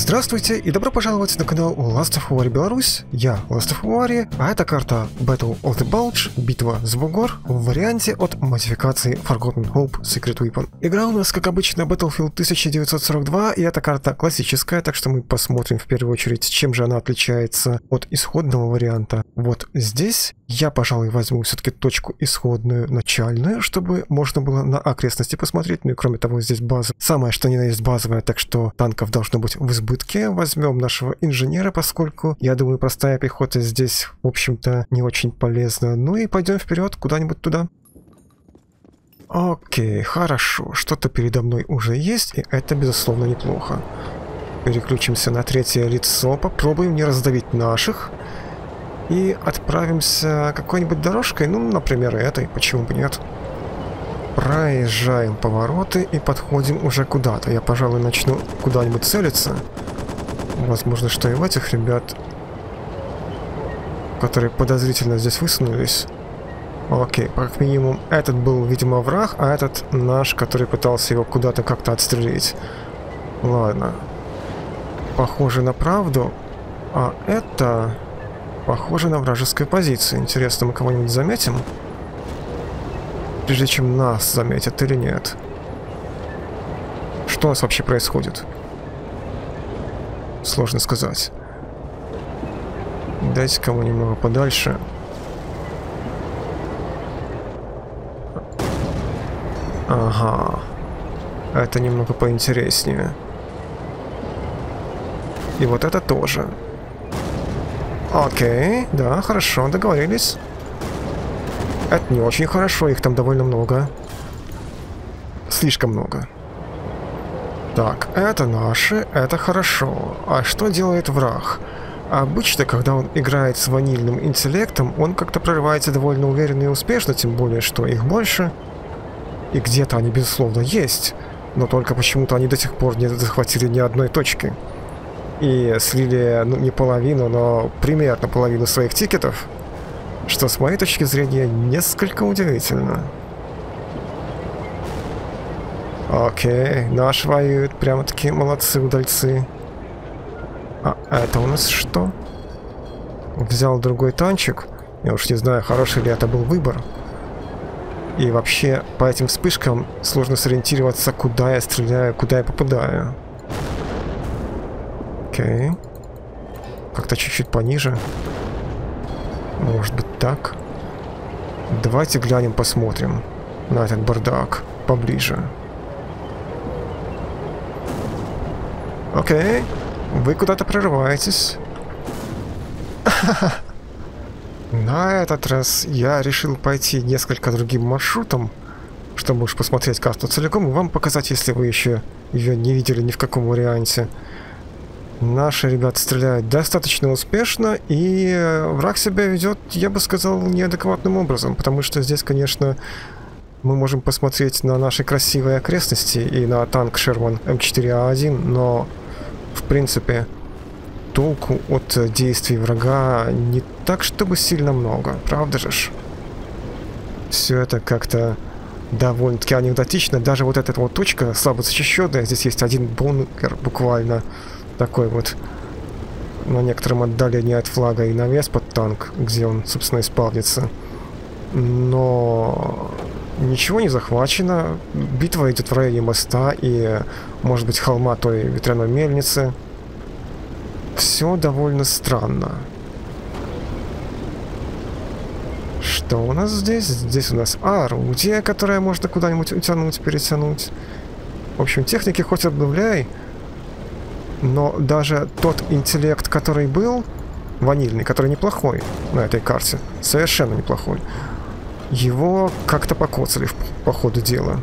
Здравствуйте и добро пожаловать на канал Last of War Беларусь. Я Last of War, а это карта Battle of the Bulge, битва за бугор в варианте от модификации Forgotten Hope Secret Weapon. Игра у нас, как обычно, Battlefield 1942, и эта карта классическая, так что мы посмотрим в первую очередь, чем же она отличается от исходного варианта. Вот здесь я, пожалуй, возьму все-таки точку исходную, начальную, чтобы можно было на окрестности посмотреть. Ну и кроме того, здесь база самое что ни на есть базовая, так что танков должно быть в избытке. Возьмем нашего инженера, поскольку, я думаю, простая пехота здесь, в общем-то, не очень полезна. Ну и пойдем вперед, куда-нибудь туда. Окей, хорошо. Что-то передо мной уже есть, и это, безусловно, неплохо. Переключимся на третье лицо, попробуем не раздавить наших. И отправимся какой-нибудь дорожкой, ну, например, этой, почему бы нет. Проезжаем повороты и подходим уже куда-то. Я, пожалуй, начну куда-нибудь целиться. Возможно, что и в этих ребят, которые подозрительно здесь высунулись. Окей, как минимум, этот был, видимо, враг, а этот наш, который пытался его куда-то как-то отстрелить. Ладно. Похоже на правду. А это... похоже на вражескую позицию. Интересно, мы кого-нибудь заметим? Прежде чем нас заметят или нет? Что у нас вообще происходит? Сложно сказать. Дайте кому немного подальше. Ага. Это немного поинтереснее. И вот это тоже. Окей, да, хорошо, договорились. Это не очень хорошо, их там довольно много. Слишком много. Так, это наши, это хорошо. А что делает враг? Обычно, когда он играет с ванильным интеллектом, он как-то прорывается довольно уверенно и успешно, тем более, что их больше. И где-то они, безусловно, есть. Но только почему-то они до сих пор не захватили ни одной точки. И слили, ну, не половину, но примерно половину своих тикетов, что с моей точки зрения несколько удивительно. Окей, наши воюют, прямо-таки молодцы удальцы. А это у нас что? Взял другой танчик. Я уж не знаю, хороший ли это был выбор. И вообще, по этим вспышкам сложно сориентироваться, куда я стреляю, куда я попадаю. Окей. Как-то чуть-чуть пониже. Может быть так. Давайте глянем, посмотрим на этот бардак поближе. Окей. Вы куда-то прорываетесь. На этот раз я решил пойти несколько другим маршрутом, чтобы уж посмотреть карту целиком и вам показать, если вы еще ее не видели ни в каком варианте. Наши ребята стреляют достаточно успешно, и враг себя ведет, я бы сказал, неадекватным образом, потому что здесь, конечно, мы можем посмотреть на наши красивые окрестности и на танк Sherman М4А1, но, в принципе, толку от действий врага не так, чтобы сильно много, правда же ж? Все это как-то довольно-таки анекдотично, даже вот эта вот точка слабо защищенная, здесь есть один бункер буквально, такой вот на некотором отдалении от флага и навес под танк, где он, собственно, и спавнится. Но ничего не захвачено. Битва идет в районе моста и, может быть, холма той ветряной мельницы. Все довольно странно. Что у нас здесь? Здесь у нас орудие, которое можно куда-нибудь утянуть, перетянуть. В общем, техники хоть обновляй. Но даже тот интеллект, который был, ванильный, который неплохой на этой карте, совершенно неплохой, его как-то покоцали по ходу дела.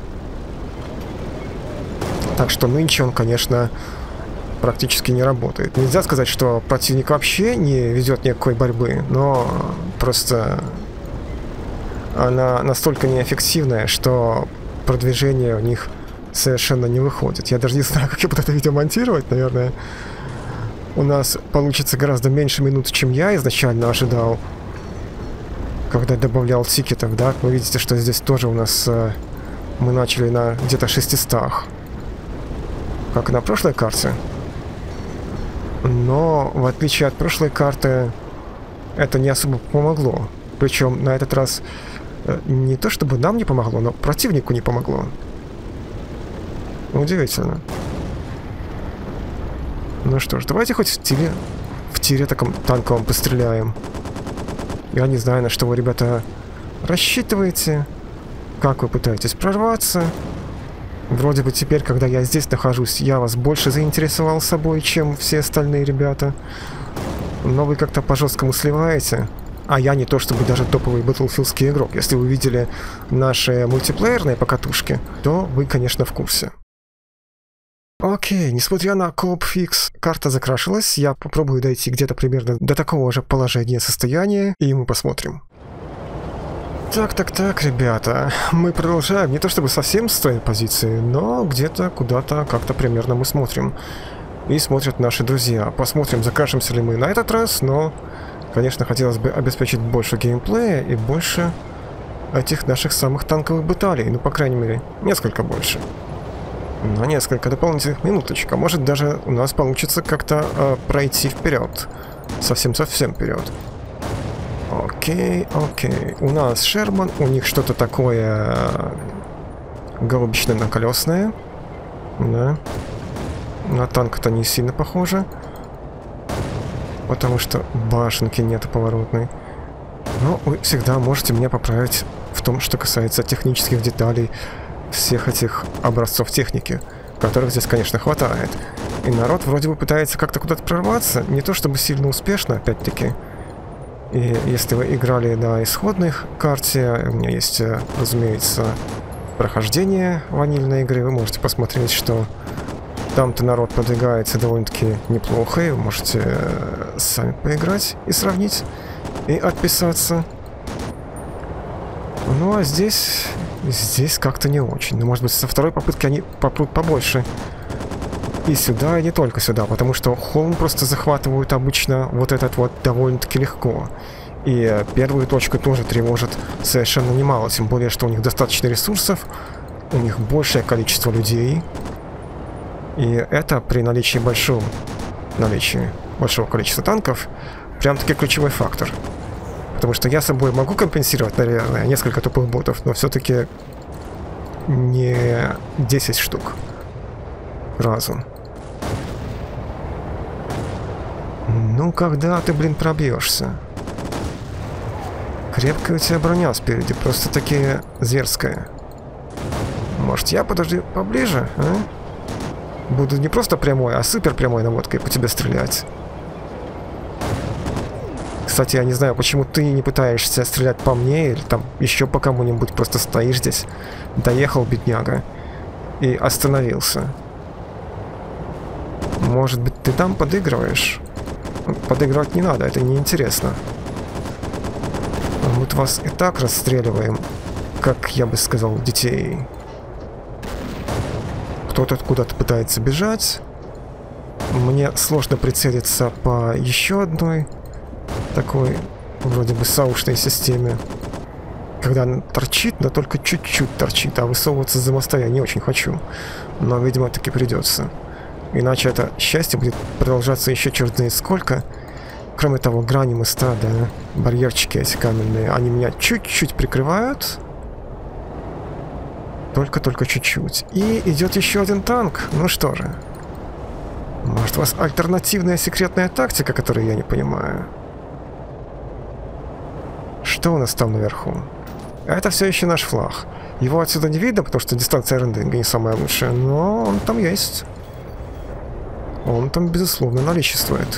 Так что нынче он, конечно, практически не работает. Нельзя сказать, что противник вообще не ведет никакой борьбы, но просто она настолько неэффективная, что продвижение у них совершенно не выходит. Я даже не знаю, как я буду это видео монтировать. Наверное, у нас получится гораздо меньше минут, чем я изначально ожидал, когда добавлял тикетов, да? Вы видите, что здесь тоже у нас мы начали на где-то 600. Как и на прошлой карте. Но, в отличие от прошлой карты, это не особо помогло. Причем на этот раз не то чтобы нам не помогло, но противнику не помогло. Удивительно. Ну что ж, давайте хоть в тире таком танковом постреляем. Я не знаю, на что вы, ребята, рассчитываете. Как вы пытаетесь прорваться. Вроде бы теперь, когда я здесь нахожусь, я вас больше заинтересовал собой, чем все остальные ребята. Но вы как-то по-жесткому сливаете. А я не то чтобы даже топовый батлфилдский игрок. Если вы видели наши мультиплеерные покатушки, то вы, конечно, в курсе. Окей, несмотря на Coop Fix, карта закрашилась. Я попробую дойти где-то примерно до такого же положения состояния, и мы посмотрим. Так, ребята, мы продолжаем не то чтобы совсем с той позиции, но где-то куда-то как-то примерно мы смотрим. И смотрят наши друзья. Посмотрим, закрашимся ли мы на этот раз, но, конечно, хотелось бы обеспечить больше геймплея и больше этих наших самых танковых баталий. Ну, по крайней мере, несколько больше. На несколько дополнительных минуточек. А может, даже у нас получится как-то пройти вперед. Совсем-совсем вперед. Окей. У нас Шерман, у них что-то такое голубично-наколесное. Да. На танк-то не сильно похоже. Потому что башенки нету поворотной. Но вы всегда можете меня поправить в том, что касается технических деталей всех этих образцов техники, которых здесь, конечно, хватает. И народ вроде бы пытается как-то куда-то прорваться, не то чтобы сильно успешно, опять-таки. И если вы играли на исходной карте, у меня есть, разумеется, прохождение ванильной игры, вы можете посмотреть, что там-то народ продвигается довольно-таки неплохо, и вы можете сами поиграть и сравнить, и отписаться. Ну а здесь как-то не очень. Ну, может быть, со второй попытки они попрут побольше. И сюда, и не только сюда, потому что холм просто захватывают обычно вот этот вот довольно-таки легко. И первую точку тоже тревожит совершенно немало, тем более, что у них достаточно ресурсов, у них большее количество людей. И это при наличии большого количества танков прям-таки ключевой фактор. Потому что я собой могу компенсировать, наверное, несколько тупых ботов, но все-таки не 10 штук разом. Ну, когда ты, блин, пробьешься? Крепкая у тебя броня спереди, просто-таки зверская. Может, я подожди поближе, а? Буду не просто прямой, а супер прямой наводкой по тебе стрелять. Кстати, я не знаю, почему ты не пытаешься стрелять по мне или там еще по кому-нибудь, просто стоишь здесь. Доехал, бедняга, и остановился. Может быть, ты там подыгрываешь? Подыгрывать не надо, это неинтересно. Вот вас и так расстреливаем, как я бы сказал, детей. Кто-то куда-то пытается бежать. Мне сложно прицелиться по еще одной такой, вроде бы, саушной системе. Когда она торчит, но только чуть-чуть торчит, а высовываться за моста я не очень хочу. Но, видимо, таки придется. Иначе это счастье будет продолжаться еще черт знает сколько. Кроме того, грани моста, да, барьерчики эти каменные, они меня чуть-чуть прикрывают. Только чуть-чуть. И идет еще один танк. Ну что же. Может, у вас альтернативная секретная тактика, которую я не понимаю? Что у нас там наверху? Это все еще наш флаг. Его отсюда не видно, потому что дистанция рендинга не самая лучшая, но он там есть. Он там, безусловно, наличествует.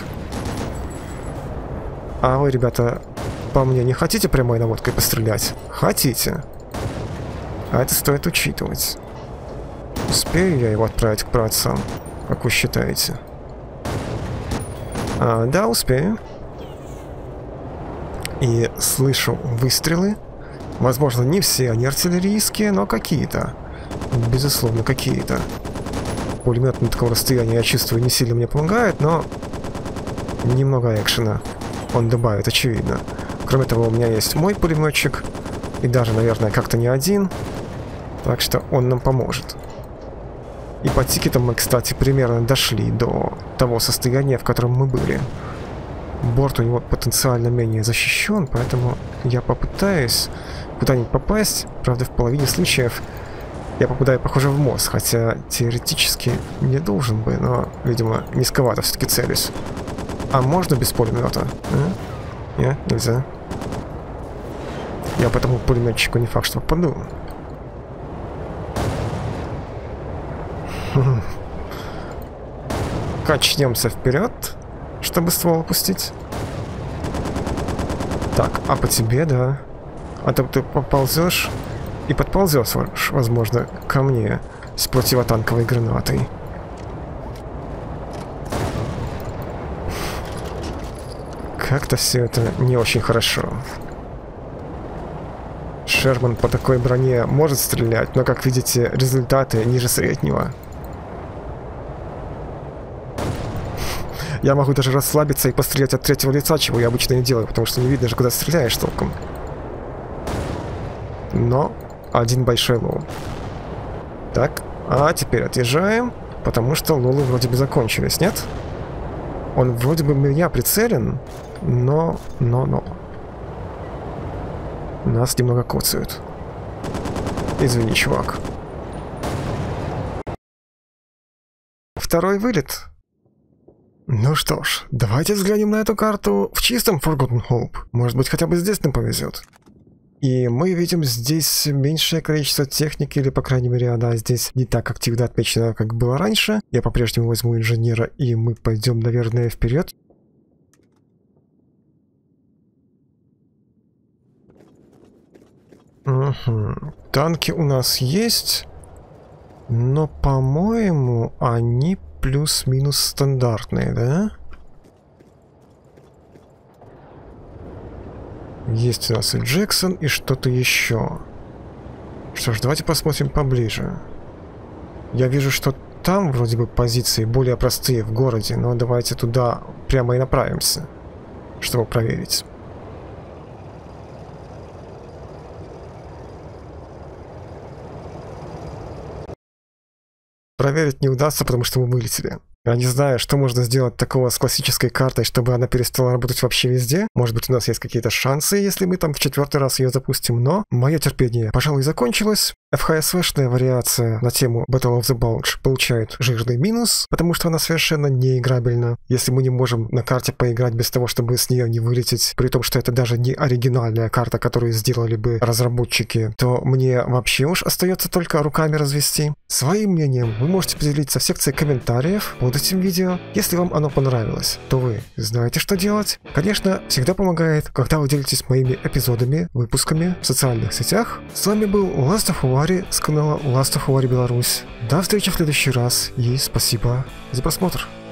А вы, ребята, по мне не хотите прямой наводкой пострелять? Хотите. А это стоит учитывать. Успею я его отправить к праотцам, как вы считаете? Да, успею. И слышу выстрелы. Возможно, не все они артиллерийские, но какие-то. Безусловно, какие-то. Пулемет на таком расстоянии, я чувствую, не сильно мне помогает, но немного экшена он добавит, очевидно. Кроме того, у меня есть мой пулеметчик. И даже, наверное, как-то не один. Так что он нам поможет. И по тикетам мы, кстати, примерно дошли до того состояния, в котором мы были. Борт у него потенциально менее защищен, поэтому я попытаюсь куда-нибудь попасть. Правда, в половине случаев я попадаю, похоже, в мост, хотя теоретически не должен бы, но, видимо, низковато все-таки целюсь. А можно без пулемета? Нет, нельзя. Я по этому пулеметчику не факт, что попаду. Качнемся вперед, чтобы ствол опустить. Так, а по тебе, да. А то ты поползешь и подползешь, возможно, ко мне с противотанковой гранатой. Как-то все это не очень хорошо. Шерман по такой броне может стрелять, но, как видите, результаты ниже среднего. Я могу даже расслабиться и пострелять от третьего лица, чего я обычно не делаю, потому что не видно же, куда стреляешь толком. Но один большой лол. Так, а теперь отъезжаем, потому что лолы вроде бы закончились, нет? Он вроде бы в меня прицелен, но. Нас немного коцают. Извини, чувак. Второй вылет. Ну что ж, давайте взглянем на эту карту в чистом Forgotten Hope. Может быть, хотя бы здесь нам повезет. И мы видим здесь меньшее количество техники, или, по крайней мере, она здесь не так активно отмечена, как было раньше. Я по-прежнему возьму инженера, и мы пойдем, наверное, вперед. Угу. Танки у нас есть, но, по-моему, они плюс-минус стандартные, да? Есть у нас и Джексон, и что-то еще. Что ж, давайте посмотрим поближе. Я вижу, что там вроде бы позиции более простые в городе, но давайте туда прямо и направимся, чтобы проверить. Проверить не удастся, потому что мы вылетели. Я не знаю, что можно сделать такого с классической картой, чтобы она перестала работать вообще везде. Может быть, у нас есть какие-то шансы, если мы там в 4-й раз ее запустим, но мое терпение, пожалуй, закончилось. FHSV-шная вариация на тему Battle of the Bulge получает жирный минус, потому что она совершенно неиграбельна. Если мы не можем на карте поиграть без того, чтобы с нее не вылететь, при том, что это даже не оригинальная карта, которую сделали бы разработчики, то мне вообще уж остается только руками развести. Своим мнением вы можете поделиться в секции комментариев под этим видео. Если вам оно понравилось, то вы знаете, что делать. Конечно, всегда помогает, когда вы делитесь моими эпизодами, выпусками в социальных сетях. С вами был Last of War с канала Last of War Беларусь. До встречи в следующий раз и спасибо за просмотр.